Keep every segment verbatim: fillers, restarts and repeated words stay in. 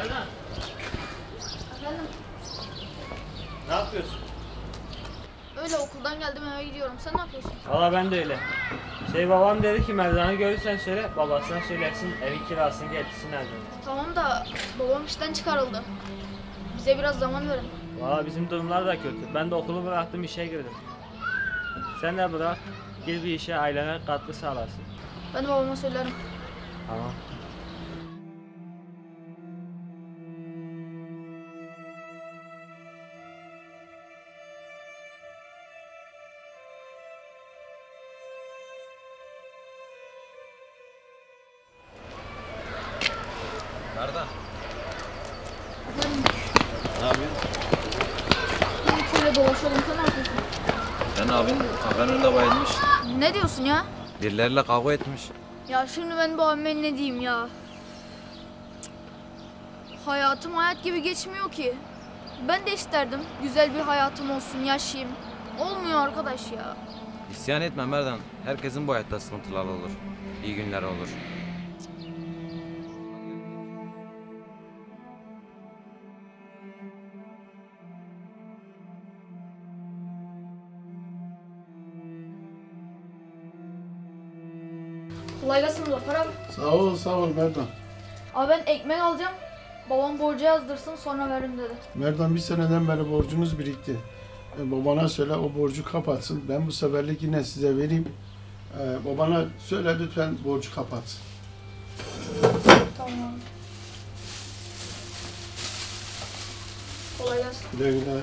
Merdan. Efendim? Ne yapıyorsun? Öyle okuldan geldim eve gidiyorum. Sen ne yapıyorsun? Valla ben de öyle. Şey babam dedi ki Merdan'ı görürsen söyle babasına söylersin evin kirasını getirsin nereden. Tamam da babam işten çıkarıldı. Bize biraz zaman verin. Valla bizim durumlar da kötü. Ben de okulu bıraktım işe girdim. Sen de bırak gir bir işe ailene katkı sağlarsın. Ben de babama söylerim. Tamam. Merdan. Efendim? Ne yapıyorsun? Bir şöyle dolaşalım. Sen ne yapıyorsun? Sen abin kahvenin bayılmış. Ne diyorsun ya? Birileriyle kavga etmiş. Ya şimdi ben babama ne diyeyim ya? Hayatım hayat gibi geçmiyor ki. Ben de isterdim güzel bir hayatım olsun, yaşayayım. Olmuyor arkadaş ya. İsyan etme Merdan. Herkesin bu hayatta sıkıntıları olur. İyi günler olur. Kolay gelsin Zafer abi. Sağ ol, sağ ol Merdan. Abi ben ekmek alacağım. Babam borcu yazdırsın sonra veririm dedi. Merdan bir seneden beri borcunuz birikti. E, babana söyle o borcu kapatsın. Ben bu seferlik yine size vereyim. E, babana söyle lütfen borcu kapatsın. Tamam. Kolay gelsin. Güle güle.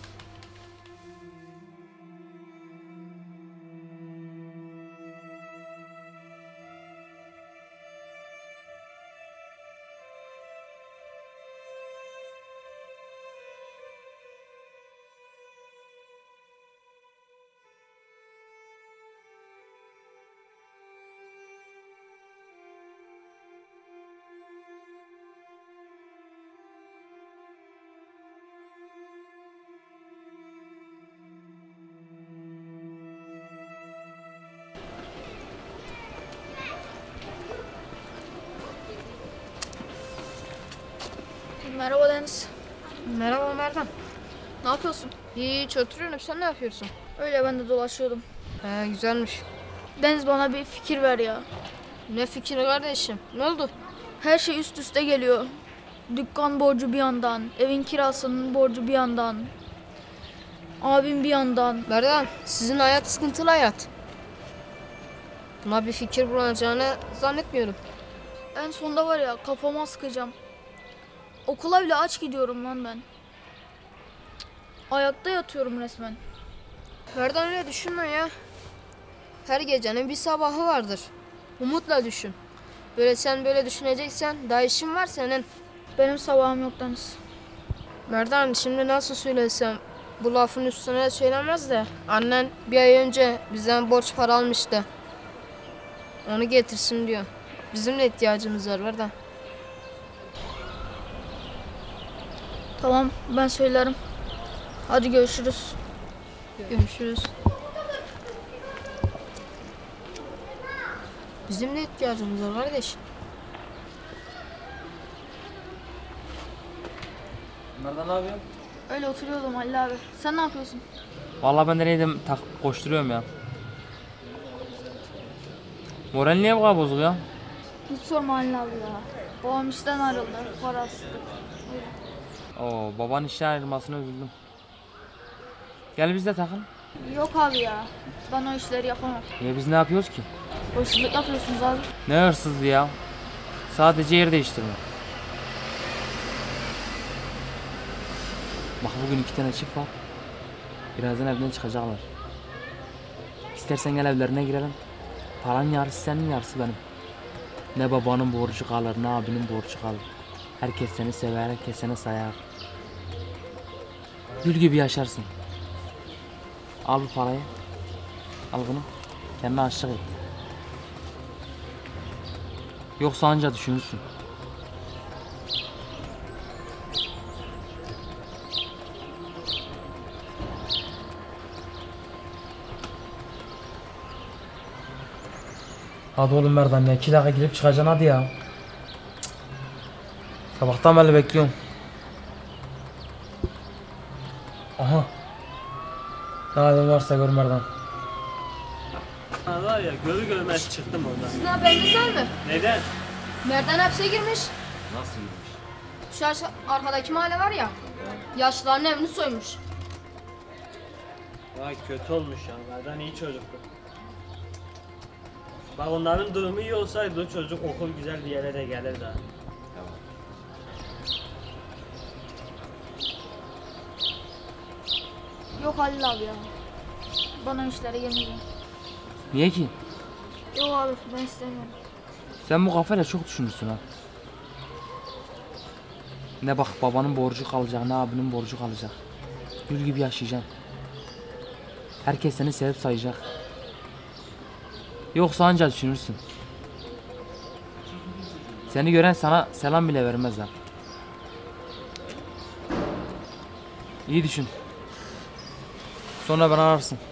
Merhaba Deniz. Merhaba Merdan. Ne yapıyorsun? Hiç oturuyorum. Sen ne yapıyorsun? Öyle ben de dolaşıyordum. He, güzelmiş. Deniz bana bir fikir ver ya. Ne fikri kardeşim? Ne oldu? Her şey üst üste geliyor. Dükkan borcu bir yandan, evin kirasının borcu bir yandan. Abim bir yandan. Merdan, sizin hayat sıkıntılı hayat. Buna bir fikir bulacağını zannetmiyorum. En sonunda var ya kafama sıkacağım. Okula bile aç gidiyorum lan ben. Ayakta yatıyorum resmen. Merdan öyle düşünme ya. Her gecenin bir sabahı vardır. Umutla düşün. Böyle sen böyle düşüneceksen daha işin var senin. Benim sabahım yok Deniz. Merdan şimdi nasıl söylesem bu lafın üstüne söylemez de annen bir ay önce bizden borç para almıştı. Onu getirsin diyor. Bizim de ihtiyacımız var Merdan. Tamam ben söylerim. Hadi görüşürüz. Görüşürüz. Bizim de ihtiyacımız var kardeş. Merdan ne yapıyorsun? Öyle oturuyordum Halil abi. Sen ne yapıyorsun? Valla ben de neydim tak koşturuyorum ya. Moral niye bu kadar bozuk ya? Hiç sorma Halil abi ya. Babam işten ayrıldı. Parası. Oo baban işten ayrılmasına üzüldüm. Gel biz de takıl. Yok abi ya. Ben o işleri yapamam. Ya biz ne yapıyoruz ki? Hırsızlık yapıyorsunuz abi. Ne hırsızlığı ya? Sadece yer değiştirme. Bak bugün iki tane çift var. Birazdan evden çıkacaklar. İstersen gel evlerine girelim. Paranın yarısı senin, yarısı benim. Ne babanın borcu kalır, ne abinin borcu kalır. Herkes seni sever, herkes seni sayar. Gül gibi yaşarsın. Al bu parayı. Al bunu. Kendine aşık et. Yoksa anca düşünürsün. Hadi oğlum Merdan ya, iki dakika girip çıkacaksın hadi ya. Sabahtan beri bekliyorum. Aha. Ne halin varsa gör Merdan. Ha var ya görü görmez çıktım oradan. Sizin haberiniz var mı? Neden? Merdan hapse girmiş. Nasıl girmiş? Şu aşağı, arkadaki mahalle var ya. Yaşlıların evini soymuş. Vay kötü olmuş ya. Nereden iyi çocuktu. Bak onların durumu iyi olsaydı o çocuk okul güzel bir yere de gelirdi ha. Yok Halil abi ya. Bana işlere girmeyeceğim. Niye ki? Yok abi ben istemiyorum. Sen bu kafayla çok düşünürsün ha. Ne bak babanın borcu kalacak, ne abinin borcu kalacak. Gül gibi yaşayacaksın. Herkes seni sevip sayacak. Yoksa anca düşünürsün. Seni gören sana selam bile vermez ha. İyi düşün. Sonra bana ararsın.